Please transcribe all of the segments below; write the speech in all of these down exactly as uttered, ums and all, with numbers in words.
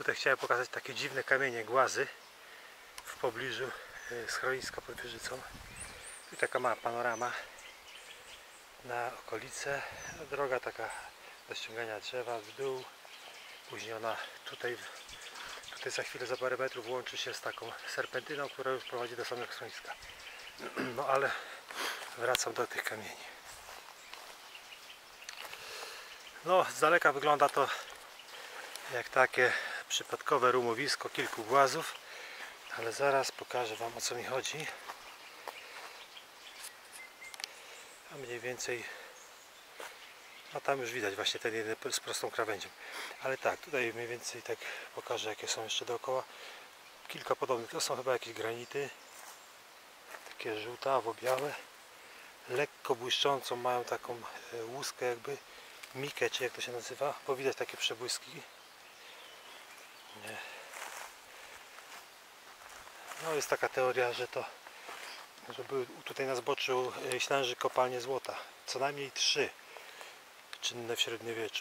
Tutaj chciałem pokazać takie dziwne kamienie, głazy w pobliżu schroniska pod wieżycą. I taka mała panorama na okolice. Droga taka do ściągania drzewa w dół. Później ona tutaj, tutaj za chwilę, za parę metrów łączy się z taką serpentyną, która już prowadzi do samego schroniska. No ale wracam do tych kamieni. No, z daleka wygląda to jak takie przypadkowe rumowisko kilku głazów, ale zaraz pokażę Wam, o co mi chodzi. A mniej więcej, no tam już widać właśnie ten jeden z prostą krawędzią. Ale tak, tutaj mniej więcej tak pokażę, jakie są jeszcze dookoła. Kilka podobnych, to są chyba jakieś granity, takie żółtawo-białe, lekko błyszczącą, mają taką łuskę jakby, mikę, czy jak to się nazywa, bo widać takie przebłyski. Nie. No jest taka teoria, że to, że były tutaj na zboczu Ślęży kopalnie złota, co najmniej trzy czynne w średniowieczu.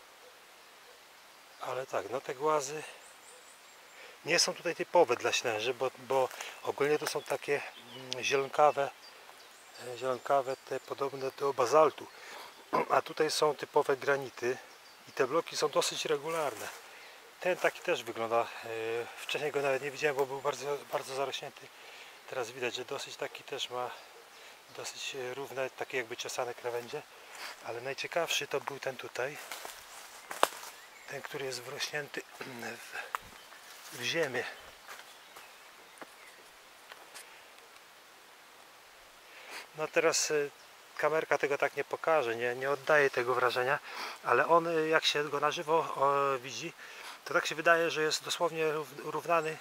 Ale tak, no te głazy nie są tutaj typowe dla Ślęży, bo, bo ogólnie to są takie zielonkawe, zielonkawe te podobne do bazaltu, a tutaj są typowe granity i te bloki są dosyć regularne. Ten taki też wygląda, wcześniej go nawet nie widziałem, bo był bardzo, bardzo zarośnięty. Teraz widać, że dosyć taki też ma dosyć równe, takie jakby czesane krawędzie, ale najciekawszy to był ten tutaj, ten, który jest wrośnięty w, w ziemię. No teraz kamerka tego tak nie pokaże, nie, nie oddaje tego wrażenia, ale on, jak się go na żywo o, widzi, to tak się wydaje, że jest dosłownie równany,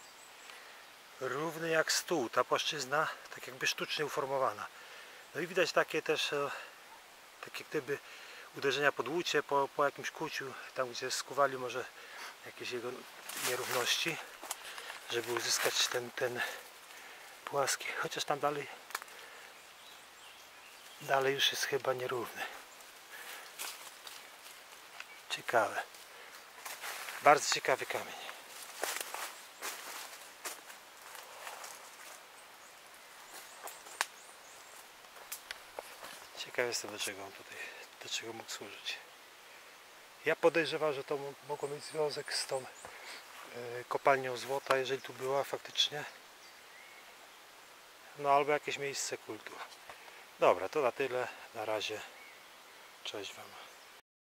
równy jak stół, ta płaszczyzna tak jakby sztucznie uformowana. No i widać takie też, takie gdyby uderzenia pod łucie, po, po jakimś kuciu, tam gdzie skuwali może jakieś jego nierówności, żeby uzyskać ten, ten płaski, chociaż tam dalej dalej już jest chyba nierówny. Ciekawe. Bardzo ciekawy kamień. Ciekaw jestem, do czego on tutaj, do czego mógł służyć. Ja podejrzewam, że to mogło mieć związek z tą y, kopalnią złota, jeżeli tu była faktycznie. No albo jakieś miejsce kultu. Dobra, to na tyle. Na razie. Cześć Wam.